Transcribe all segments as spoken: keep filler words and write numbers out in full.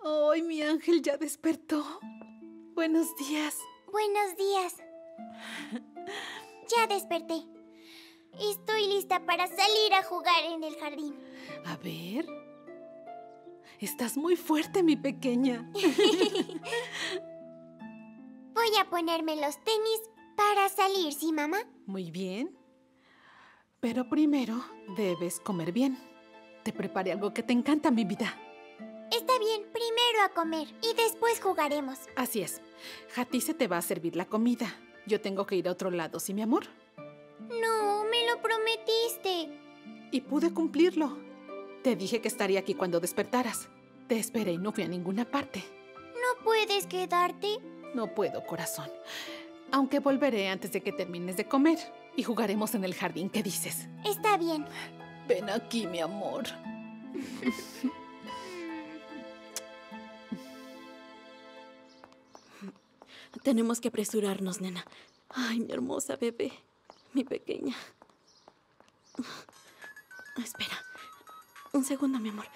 ¡Ay, mi ángel ya despertó! Buenos días. Buenos días. Ya desperté. Estoy lista para salir a jugar en el jardín. A ver. Estás muy fuerte, mi pequeña. Voy a ponerme los tenis para salir, ¿sí, mamá? Muy bien. Pero primero debes comer bien. Te preparé algo que te encanta, mi vida. Está bien, primero a comer y después jugaremos. Así es. Hattie se te va a servir la comida. Yo tengo que ir a otro lado, ¿sí, mi amor? No, me lo prometiste. Y pude cumplirlo. Te dije que estaría aquí cuando despertaras. Te esperé y no fui a ninguna parte. ¿No puedes quedarte? No puedo, corazón. Aunque volveré antes de que termines de comer. Y jugaremos en el jardín, ¿qué dices? Está bien. Ven aquí, mi amor. Tenemos que apresurarnos, nena. Ay, mi hermosa bebé. Mi pequeña. Espera. Un segundo, mi amor.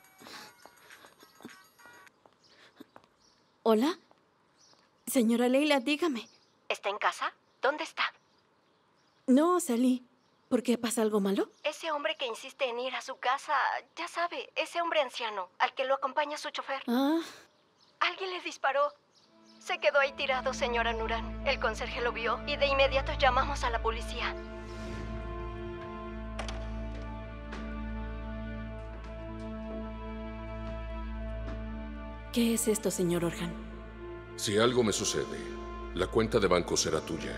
¿Hola? Señora Leila, dígame. ¿Está en casa? ¿Dónde está? No, salí. ¿Por qué? ¿Pasa algo malo? Ese hombre que insiste en ir a su casa, ya sabe, ese hombre anciano, al que lo acompaña su chofer. Ah. Alguien le disparó. Se quedó ahí tirado, señora Nuran. El conserje lo vio y de inmediato llamamos a la policía. ¿Qué es esto, señor Orhan? Si algo me sucede, la cuenta de banco será tuya.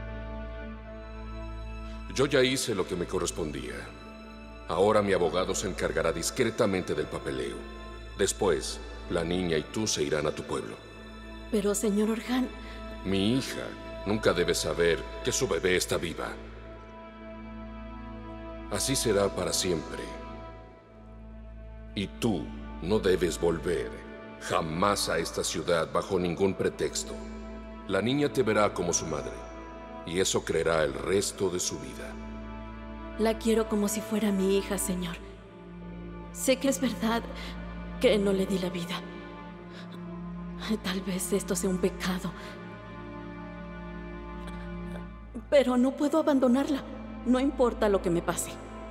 Yo ya hice lo que me correspondía. Ahora mi abogado se encargará discretamente del papeleo. Después, la niña y tú se irán a tu pueblo. Pero, señor Orhan... Mi hija nunca debe saber que su bebé está viva. Así será para siempre. Y tú no debes volver jamás a esta ciudad bajo ningún pretexto. La niña te verá como su madre, y eso creerá el resto de su vida. La quiero como si fuera mi hija, señor. Sé que es verdad que no le di la vida. Tal vez esto sea un pecado. Pero no puedo abandonarla. No importa lo que me pase.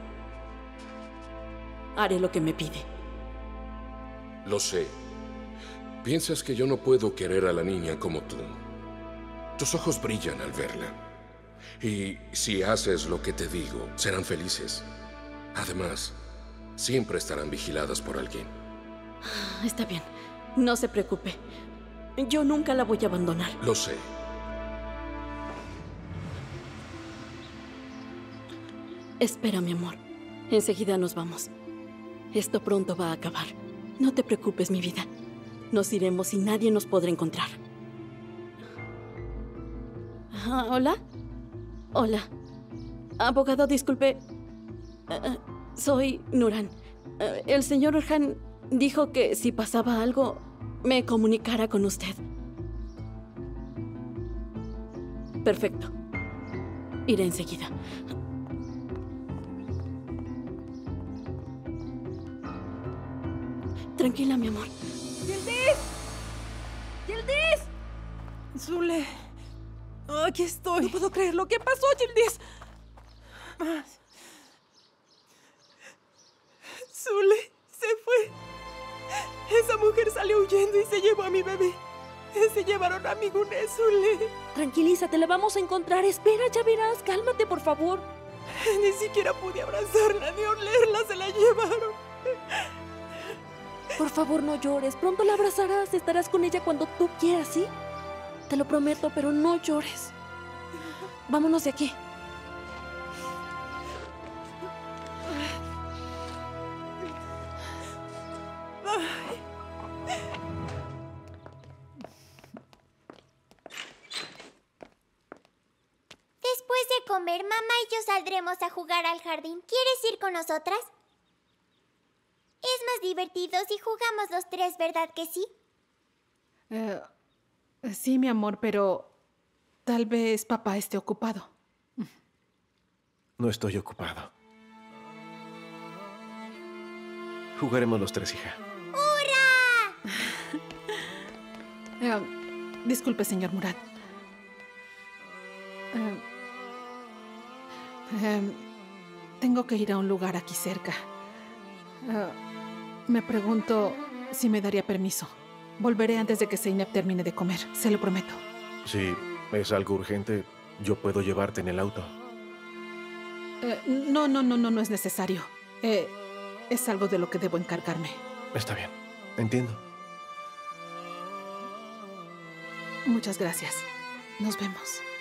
Haré lo que me pide. Lo sé. Piensas que yo no puedo querer a la niña como tú. Tus ojos brillan al verla. Y si haces lo que te digo, serán felices. Además, siempre estarán vigiladas por alguien. Está bien. No se preocupe. Yo nunca la voy a abandonar. Lo sé. Espera, mi amor. Enseguida nos vamos. Esto pronto va a acabar. No te preocupes, mi vida. Nos iremos y nadie nos podrá encontrar. Ah, ¿hola? Hola. Abogado, disculpe. Uh, soy Nuran. Uh, el señor Orhan dijo que si pasaba algo, me comunicara con usted. Perfecto. Iré enseguida. Tranquila, mi amor. ¡Yildiz! ¡Yildiz! Zule. Aquí estoy. No puedo creerlo. ¿Qué pasó, Yildiz? Zule se fue. Esa mujer salió huyendo y se llevó a mi bebé. Se llevaron a mi Guné, Zule. Tranquilízate, la vamos a encontrar. Espera, ya verás. Cálmate, por favor. Ni siquiera pude abrazarla ni olerla. Se la llevaron. Por favor, no llores. Pronto la abrazarás. Estarás con ella cuando tú quieras, ¿sí? Te lo prometo, pero no llores. Vámonos de aquí. Después de comer, mamá y yo saldremos a jugar al jardín. ¿Quieres ir con nosotras? Es más divertido si jugamos los tres, ¿verdad que sí? Uh, sí, mi amor, pero tal vez papá esté ocupado. No estoy ocupado. Jugaremos los tres, hija. ¡Hurra! disculpe, señor Murad. Eh, eh, tengo que ir a un lugar aquí cerca. Eh, me pregunto si me daría permiso. Volveré antes de que Zeynep termine de comer, se lo prometo. Si es algo urgente, yo puedo llevarte en el auto. Eh, no, no, no, no, no es necesario. Eh, es algo de lo que debo encargarme. Está bien, entiendo. Muchas gracias. Nos vemos.